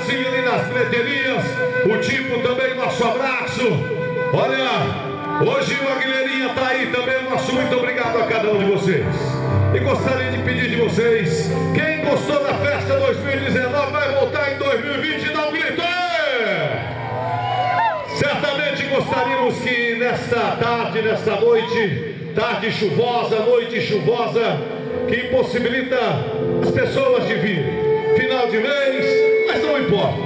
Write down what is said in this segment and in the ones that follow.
lugarzinho ali nas bilheterias. O Tipo também, nosso abraço. Olha, hoje o Aguilheirinha tá aí também. Nosso muito obrigado a cada um de vocês. E gostaria de pedir de vocês, quem gostou da festa 2019 vai voltar em 2020 e dar um grito. Certamente gostaríamos que nesta tarde, nesta noite, tarde chuvosa, noite chuvosa, que impossibilita as pessoas de vir, final de mês, mas não importa.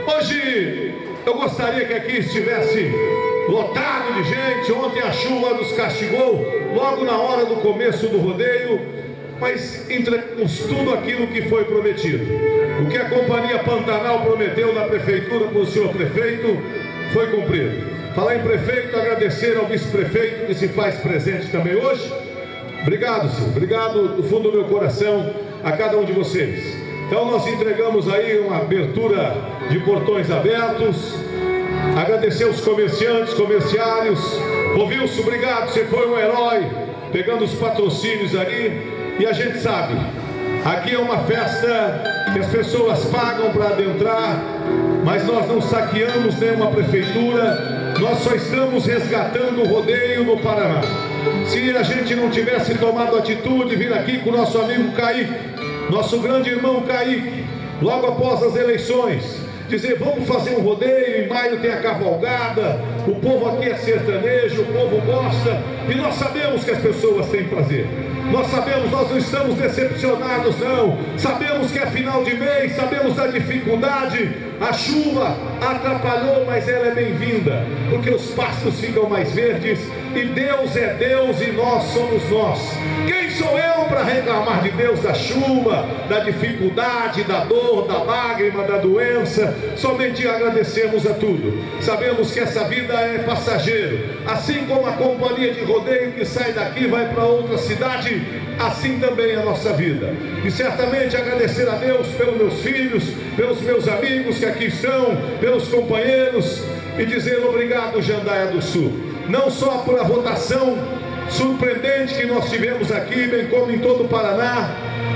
Hoje eu gostaria que aqui estivesse lotado de gente. Ontem a chuva nos castigou logo na hora do começo do rodeio, mas entregamos tudo aquilo que foi prometido. O que a Companhia Pantanal prometeu na prefeitura para o senhor prefeito foi cumprido. Falar em prefeito, agradecer ao vice-prefeito que se faz presente também hoje. Obrigado, senhor. Obrigado do fundo do meu coração a cada um de vocês. Então nós entregamos aí uma abertura de portões abertos. Agradecer os comerciantes, comerciários. Ô Wilson, obrigado, você foi um herói, pegando os patrocínios aí. E a gente sabe, aqui é uma festa que as pessoas pagam para adentrar, mas nós não saqueamos nenhuma prefeitura, nós só estamos resgatando o rodeio no Paraná. Se a gente não tivesse tomado atitude, vir aqui com o nosso amigo Kaique, nosso grande irmão Kaique, logo após as eleições, dizer, vamos fazer um rodeio, em maio tem a cavalgada, o povo aqui é sertanejo, o povo gosta, e nós sabemos que as pessoas têm prazer. Nós sabemos, nós não estamos decepcionados não, sabemos que é final de mês, sabemos da dificuldade, a chuva atrapalhou, mas ela é bem-vinda, porque os pastos ficam mais verdes, e Deus é Deus e nós somos nós. Quem sou eu para reclamar de Deus da chuva, da dificuldade, da dor, da lágrima, da doença? Somente agradecemos a tudo. Sabemos que essa vida é passageiro, assim como a companhia de rodeio que sai daqui vai para outra cidade, assim também é a nossa vida. E certamente agradecer a Deus pelos meus filhos, pelos meus amigos que aqui estão, pelos companheiros, e dizer obrigado, Jandaia do Sul, não só por a votação surpreendente que nós tivemos aqui, bem como em todo o Paraná,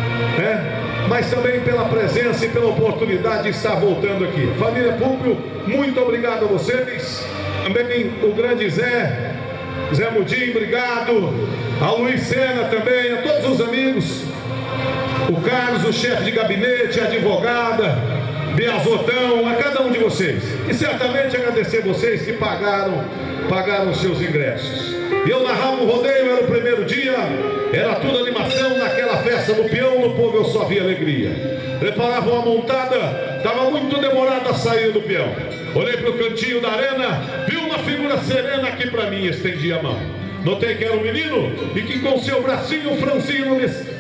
mas também pela presença e pela oportunidade de estar voltando aqui. Família Públio, muito obrigado a vocês, também o grande Zé Mudim, obrigado, a Luiz Sena também, a todos os amigos, o Carlos, o chefe de gabinete, a advogada, Biazotão, a cada um de vocês, e certamente agradecer vocês que pagaram os seus ingressos. Eu narrava o rodeio, era o primeiro dia, era tudo animação, naquela festa do peão, no povo eu só via alegria. Preparavam uma montada, estava muito demorado a sair do peão. Olhei para o cantinho da arena, vi uma figura serena que para mim estendia a mão. Notei que era um menino e que com seu bracinho franzino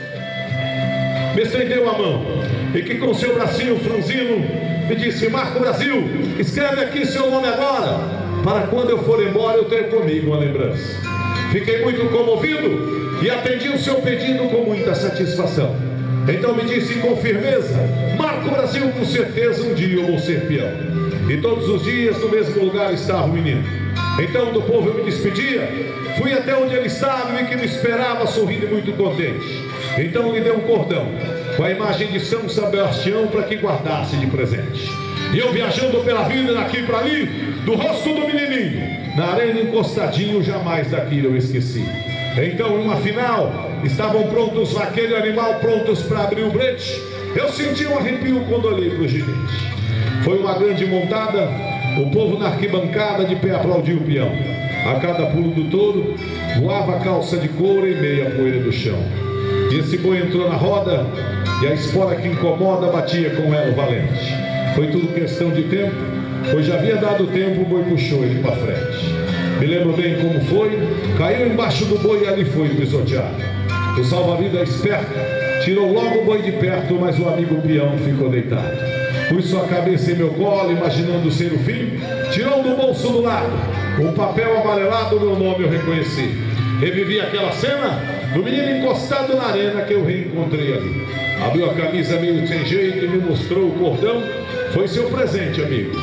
me estendeu a mão. E que com seu bracinho franzino me disse, Marco Brasil, escreve aqui seu nome agora, para quando eu for embora eu ter comigo uma lembrança. Fiquei muito comovido e atendi o seu pedido com muita satisfação. Então me disse com firmeza, Marco Brasil, com certeza um dia eu vou ser peão. E todos os dias no mesmo lugar estava o menino. Então do povo eu me despedia, fui até onde ele estava e que me esperava sorrindo e muito contente. Então lhe dei um cordão com a imagem de São Sebastião para que guardasse de presente. E eu viajando pela vida daqui para ali, do rosto do menininho, na arena encostadinho, jamais daquilo eu esqueci. Então, numa final, estavam prontos, vaqueiro e animal prontos para abrir o brete. Eu senti um arrepio quando olhei para o ginete. Foi uma grande montada, o povo na arquibancada de pé aplaudiu o peão. A cada pulo do touro, voava a calça de couro e meia poeira do chão. E esse boi entrou na roda, e a espora que incomoda batia com ela o valente. Foi tudo questão de tempo, pois já havia dado tempo, o boi puxou ele para frente. Me lembro bem como foi, caiu embaixo do boi e ali foi pisoteado. O salva-vidas esperto tirou logo o boi de perto, mas o amigo peão ficou deitado. Pus sua cabeça em meu colo, imaginando ser o fim, tirou do bolso do lado um papel amarelado, meu nome eu reconheci. Revivi aquela cena do menino encostado na arena que eu reencontrei ali. Abriu a camisa meio sem jeito e me mostrou o cordão. Foi seu presente, amigo,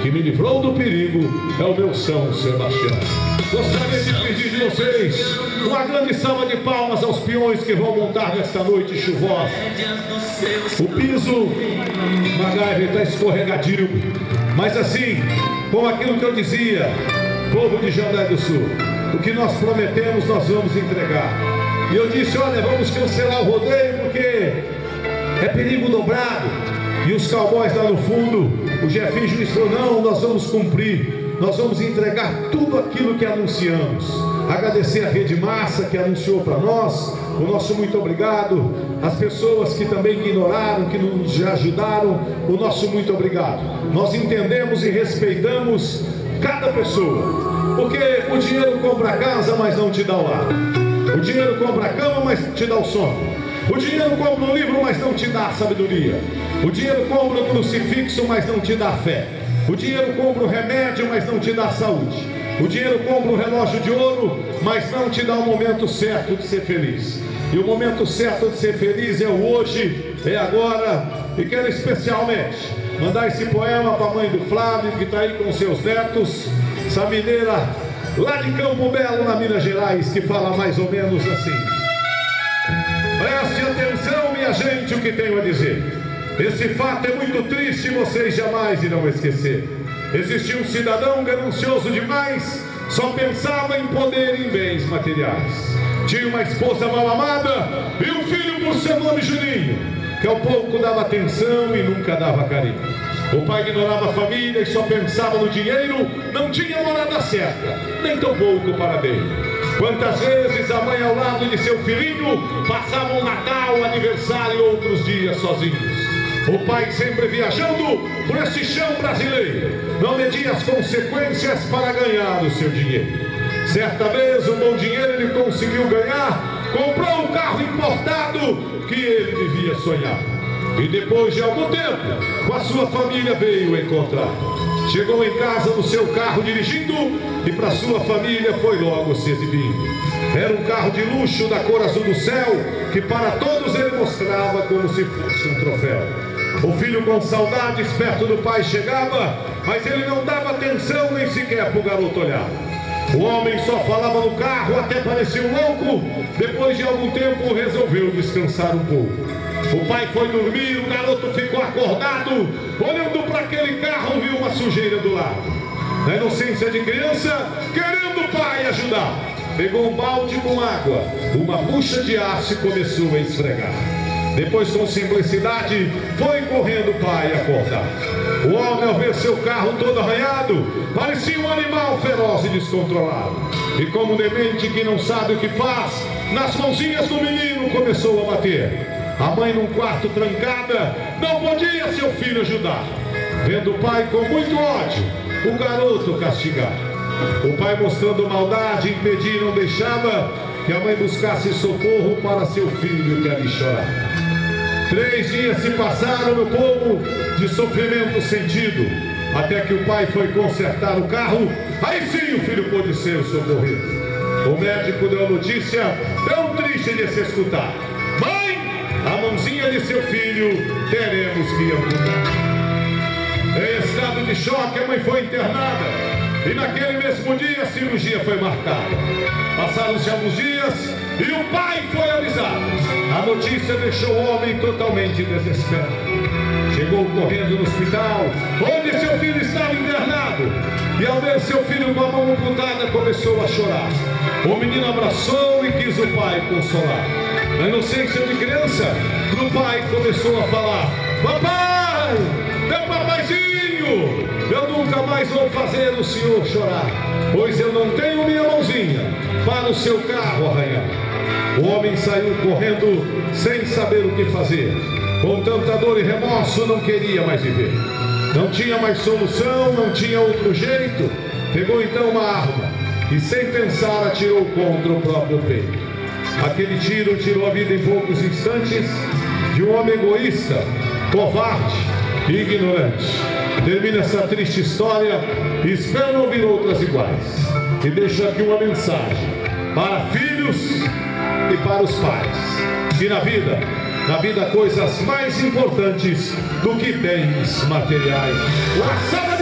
que me livrou do perigo é o meu São Sebastião. Gostaria de pedir de vocês uma grande salva de palmas aos peões que vão montar nesta noite chuvosa. O piso, MacGyver, está escorregadio, mas assim, como aquilo que eu dizia, povo de Jandai do Sul, o que nós prometemos nós vamos entregar. E eu disse, olha, vamos cancelar o rodeio porque é perigo dobrado. E os cowboys lá no fundo, o Jefinho Juiz falou, não, nós vamos cumprir. Nós vamos entregar tudo aquilo que anunciamos. Agradecer a Rede Massa que anunciou para nós. O nosso muito obrigado. As pessoas que também ignoraram, que nos ajudaram, o nosso muito obrigado. Nós entendemos e respeitamos cada pessoa. Porque o dinheiro compra a casa, mas não te dá o lar. O dinheiro compra a cama, mas te dá o sono. O dinheiro compra o livro, mas não te dá a sabedoria. O dinheiro compra o crucifixo, mas não te dá a fé. O dinheiro compra o remédio, mas não te dá a saúde. O dinheiro compra o relógio de ouro, mas não te dá o momento certo de ser feliz. E o momento certo de ser feliz é o hoje, é agora. E quero especialmente mandar esse poema para a mãe do Flávio, que está aí com seus netos, essa mineira lá de Campo Belo, na Minas Gerais, que fala mais ou menos assim. Preste atenção, minha gente, o que tenho a dizer. Esse fato é muito triste e vocês jamais irão esquecer. Existia um cidadão ganancioso demais, só pensava em poder e em bens materiais. Tinha uma esposa mal amada e um filho por seu nome Juninho, que ao pouco dava atenção e nunca dava carinho. O pai ignorava a família e só pensava no dinheiro, não tinha morada certa, nem tão pouco para dele. Quantas vezes a mãe ao lado de seu filhinho passava o Natal, o aniversário e outros dias sozinhos. O pai sempre viajando por esse chão brasileiro, não media as consequências para ganhar o seu dinheiro. Certa vez, um bom dinheiro ele conseguiu ganhar, comprou um carro importado que ele devia sonhar. E depois de algum tempo, com a sua família veio encontrar. Chegou em casa no seu carro dirigindo e para sua família foi logo se exibindo. Era um carro de luxo da cor azul do céu, que para todos ele mostrava como se fosse um troféu. O filho com saudades perto do pai chegava, mas ele não dava atenção nem sequer para o garoto olhar. O homem só falava no carro, até parecia um louco. Depois de algum tempo resolveu descansar um pouco. O pai foi dormir, o garoto ficou acordado, olhando para aquele carro, viu uma sujeira do lado. Na inocência de criança, querendo o pai ajudar, pegou um balde com água, uma bucha de aço e começou a esfregar. Depois, com simplicidade, foi correndo o pai acordar. O homem, ao ver seu carro todo arranhado, parecia um animal feroz e descontrolado. E como um demente que não sabe o que faz, nas mãozinhas do menino começou a bater. A mãe, num quarto trancada, não podia seu filho ajudar. Vendo o pai com muito ódio, o garoto castigar. O pai, mostrando maldade, impedir e não deixava que a mãe buscasse socorro para seu filho que ali chorava. 3 dias se passaram, meu povo, de sofrimento sentido, até que o pai foi consertar o carro. Aí sim o filho pôde ser socorrido. O médico deu a notícia tão triste de se escutar: mãe, a mãozinha de seu filho teremos que amputar. Em estado de choque, a mãe foi internada e naquele mesmo dia a cirurgia foi marcada. Passaram-se alguns dias e o pai foi avisado. A notícia deixou o homem totalmente desesperado. Chegou correndo no hospital, onde seu filho estava internado. E ao ver seu filho com a mão amputada, começou a chorar. O menino abraçou e quis o pai consolar. Na inocência de criança, o pai começou a falar: papai, meu papaizinho, eu nunca mais vou fazer o senhor chorar, pois eu não tenho minha mãozinha para o seu carro arranhar. O homem saiu correndo sem saber o que fazer. Com tanta dor e remorso, não queria mais viver. Não tinha mais solução, não tinha outro jeito. Pegou então uma arma e, sem pensar, atirou contra o próprio peito. Aquele tiro tirou a vida em poucos instantes de um homem egoísta, covarde e ignorante. Termina essa triste história e espero não ouvir outras iguais. E deixo aqui uma mensagem para filhos e para os pais: que na vida coisas mais importantes do que bens materiais.